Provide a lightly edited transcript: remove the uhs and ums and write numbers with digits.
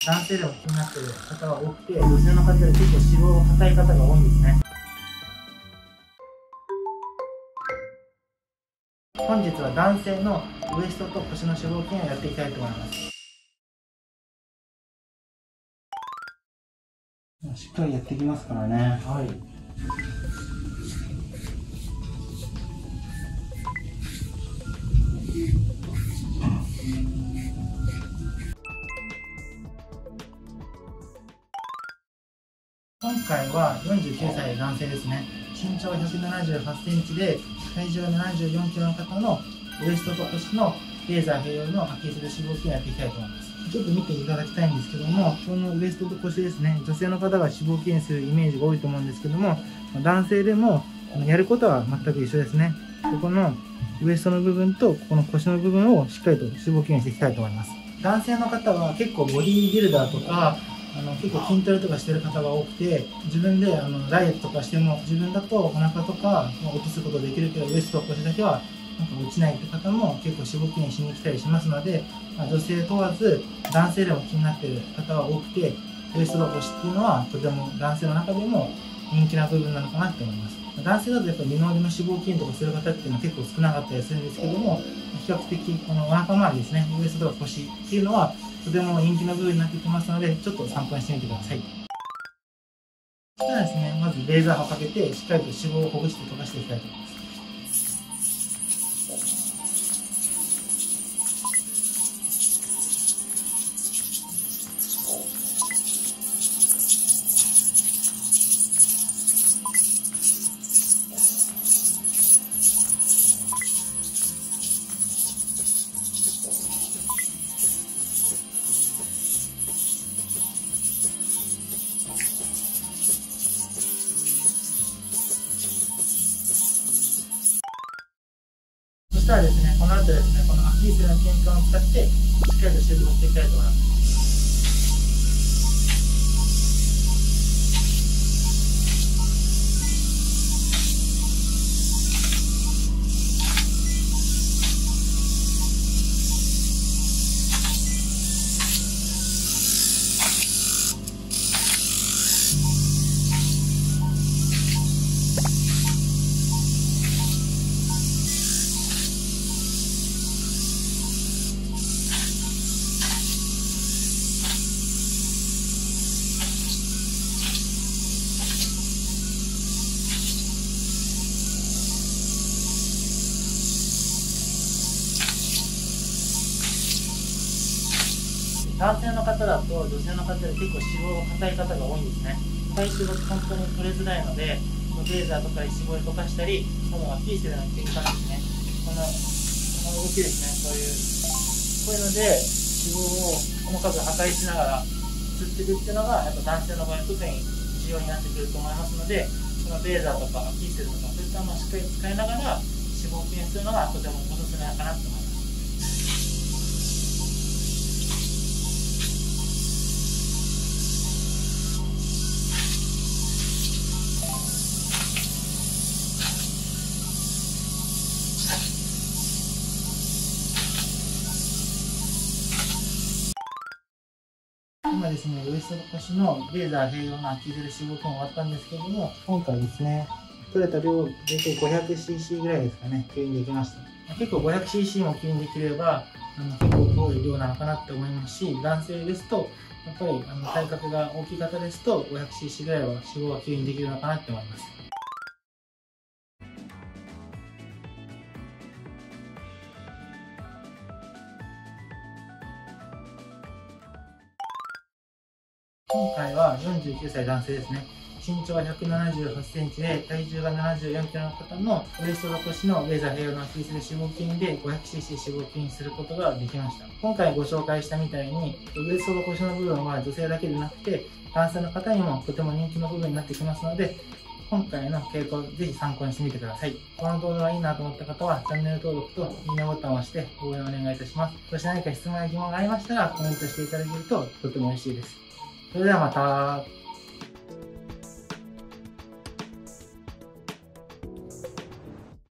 男性でも気になっている方が多くて、女性の方で結構脂肪が硬い方が多いんですね。本日は男性のウエストと腰の脂肪筋をやっていきたいと思います。しっかりやっていきますからね。はい。今回は49歳男性ですね。身長178センチで体重が74キロの方のウエストと腰のレーザー併用のアキレス腱脂肪筋をやっていきたいと思います。ちょっと見ていただきたいんですけども、このウエストと腰ですね、女性の方が脂肪筋するイメージが多いと思うんですけども、男性でもやることは全く一緒ですね。ここのウエストの部分とここの腰の部分をしっかりと脂肪筋にしていきたいと思います。男性の方は結構ボディービルダーとか結構筋トレとかしてる方が多くて、自分でダイエットとかしても自分だとお腹とか落とすことできるけどウエストと腰だけはなんか落ちないって方も結構脂肪筋にしに来たりしますので、女性問わず男性でも気になっている方は多くて、ウエストと腰っていうのはとても男性の中でも人気な部分なのかなって思います。男性だとやっぱり二の腕の脂肪筋とかする方っていうのは結構少なかったりするんですけども、比較的このお腹周りですね、ウエストとか腰っていうのはとても人気の部分になってきますので、ちょっと参考にしてみてください。そしたらですね、まずレーザーをかけてしっかりと脂肪をほぐして溶かしていきたいと思います。そしたらですね、この後ですね、このアキレス腱の筋管を使ってしっかりとシェイプをしていきたいと思います。男性の方だと女性の方で結構脂肪が硬い方が多いんですね。体脂肪が本当に取れづらいので、レーザーとかで脂肪を溶かしたり、このアキレス腱の筋管ですね、この動きですね、こういうので脂肪を細かく破壊しながら吸っていくっていうのが、やっぱ男性の場合特に重要になってくると思いますので、このレーザーとかアキレス腱とかそういったものをしっかり使いながら脂肪を筋するのがとてもおすすめかなと思います。今ですね、ウエストと腰のレーザー併用のアキレス腱脂肪筋終わったんですけれども、今回ですね、取れた量、大体 500cc ぐらいですかね、吸引できました。結構 500cc も吸引できれば、結構多い量なのかなって思いますし、男性ですと、やっぱり体格が大きい方ですと、500cc ぐらいは脂肪が吸引できるのかなって思います。今回は49歳男性ですね。身長は178センチで、体重が74キロの方のウエストと腰のレーザー併用のアキレス腱脂肪筋で 500cc 脂肪筋にすることができました。今回ご紹介したみたいに、ウエストと腰の部分は女性だけでなくて、男性の方にもとても人気の部分になってきますので、今回の傾向をぜひ参考にしてみてください。この動画がいいなと思った方は、チャンネル登録といいねボタンを押して応援お願いいたします。そして何か質問や疑問がありましたらコメントしていただけるととても嬉しいです。それではまた。